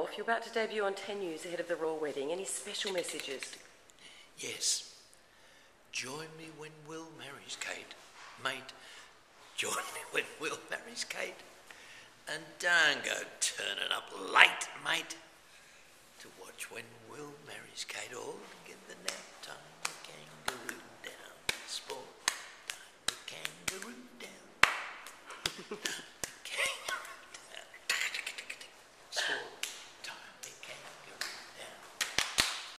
Rolf. You're about to debut on 10 News ahead of the royal wedding. Any special messages? Yes. Join me when Will marries Kate. Mate, join me when Will marries Kate. And don't go turning up late.